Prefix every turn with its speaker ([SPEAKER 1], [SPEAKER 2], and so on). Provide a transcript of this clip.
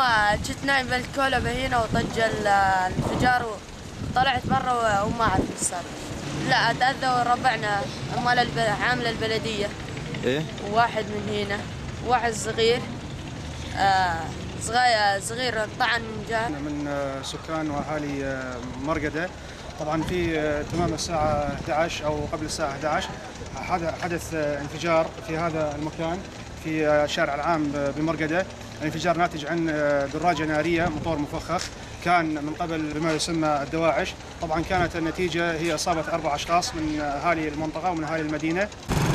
[SPEAKER 1] وما جيت نايم بالكولبة هنا وطج الانفجار وطلعت برا وما أعرف ايش صار. لا تأذوا ربعنا عامل البلدية.
[SPEAKER 2] ايه؟
[SPEAKER 1] وواحد من هنا، واحد صغير صغير طعن من جهة.
[SPEAKER 3] من سكان واهالي مرقدة. طبعا في تمام الساعة 11 او قبل الساعة 11 حدث انفجار في هذا المكان في الشارع العام بمرقدة. الانفجار ناتج عن دراجة نارية موتور مفخخ كان من قبل بما يسمى الدواعش. طبعا كانت النتيجة هي إصابة 4 أشخاص من أهالي المنطقة ومن أهالي المدينة.